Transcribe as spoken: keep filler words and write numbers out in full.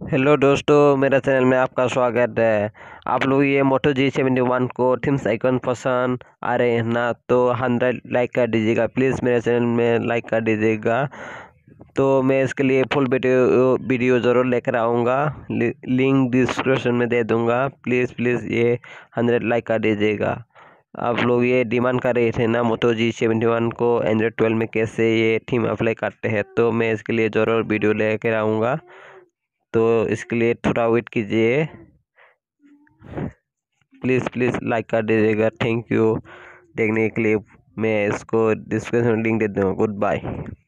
Hello दोस्तों, मेरा channel में आपका स्वागत है। आप लोग ये मोटो जी सेवेंटी वन को थीम्स आइकन पसंद आ रहे हैं ना, तो हंड्रेड लाइक कर दीजिएगा प्लीज़। मेरे चैनल में लाइक कर दीजिएगा। तो मैं इसके लिए फुल वीडियो वीडियो ज़रूर लेकर आऊँगा, लिंक डिस्क्रिप्शन में दे दूँगा। प्लीज़ प्लीज़ ये हंड्रेड लाइक कर दीजिएगा। आप लोग ये डिमांड कर रहे थे ना मोटो जी सेवेंटी वन को एंड्रॉयड ट्वेल्व में कैसे ये थीम अप्लाई करते हैं, तो मैं इसके लिए ज़रूर वीडियो लेकर आऊँगा। तो इसके लिए थोड़ा वेट कीजिए, प्लीज़ प्लीज़ लाइक कर दीजिएगा। थैंक यू देखने के लिए। मैं इसको डिस्क्रिप्शन में लिंक दे दूँगा। Good bye.